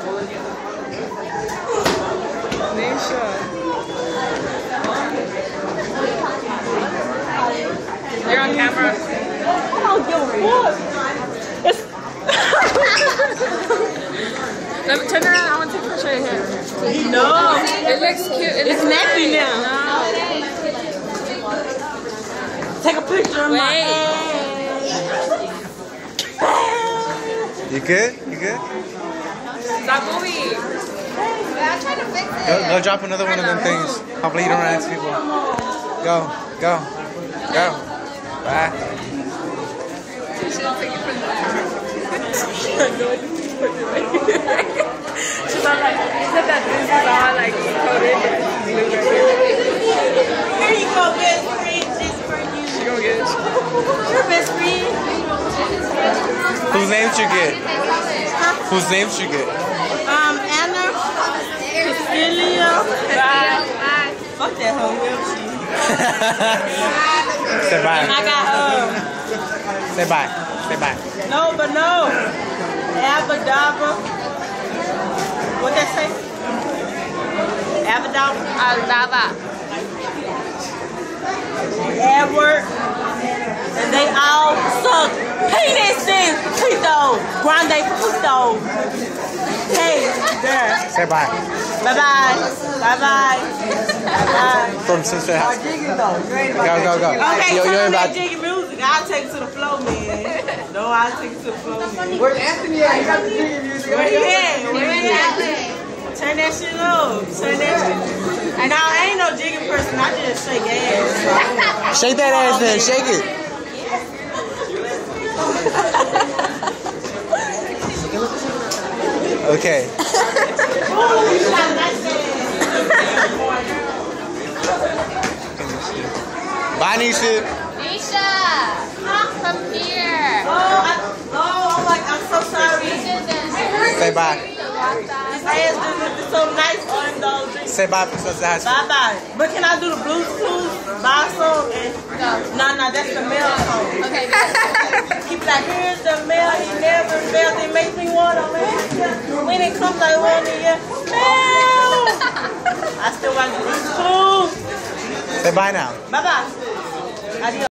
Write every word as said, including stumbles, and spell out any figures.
Neicy. You're on camera. I don't give a fuck. It's Let me turn around. I want to take a picture of your hair. no. It looks cute. It It's looks nappy nice. now. Take a picture of Wait. my ass. You good? You good? Stop moving. I'm trying to fix it. Go, go drop another one of them things. Hopefully you don't run into people. Go, go, go. Bye. She's gonna take it from the She's not like, she said that this is all like coated blue right here. Here you go, best friend. Just for you. She gonna get it. Your best friend. Whose name should you get? Whose name should you get? Um, Anna. Cecilia. Bye. Fuck that hoe. Where is she? Say bye. And I got um. Say bye. Say bye. No, but no. Abadabra. What that say? Abadabra. Aldaba. Edward. And they all suck penises. Pito. Grande Pito. Hey, there. Say bye. Bye bye. Bye bye. Bye bye. From Sister House. Go, go, go. Okay, Yo, turn you're on that about. jiggy music. I'll take it to the floor, man. No, I'll take it to the floor, man. Where's Anthony at? You got the jiggy music. Where he at? Where he at? Turn that shit up. Turn that shit. And I ain't no jiggy person. I just shake ass. Shake that ass then. Shake it. Okay. Bye, Neicy. Neicy, come here. Oh, I, oh, I'm like, I'm so sorry. Say bye. This ass is so nice on those drinks. Say bye for Sister House. Bye bye. But can I do the Bluetooth buy song? And no, no, that's the mail song. Okay. Keep like, here's the mail. He never mailed. It makes me want to mail. When it comes, I want to hear mail. I still want the Bluetooth. Say bye now. Bye bye. Adios.